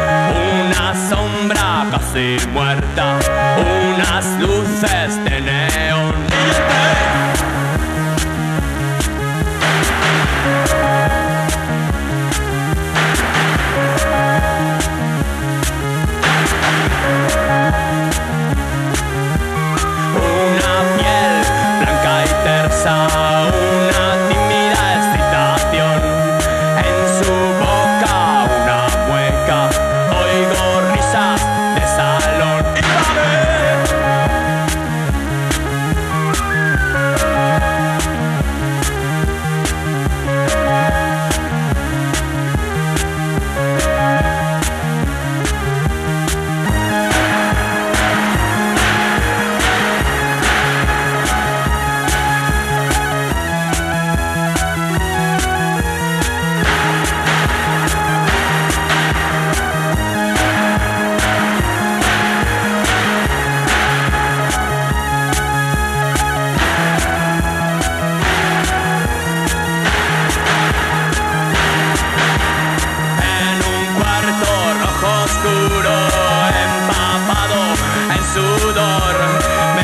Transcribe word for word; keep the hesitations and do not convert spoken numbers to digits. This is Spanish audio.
una sombra casi muerta, unas luces de neón. Una tímida excitación, en su boca una mueca, oigo risas de salón. ¡Y oscuro, empapado en sudor,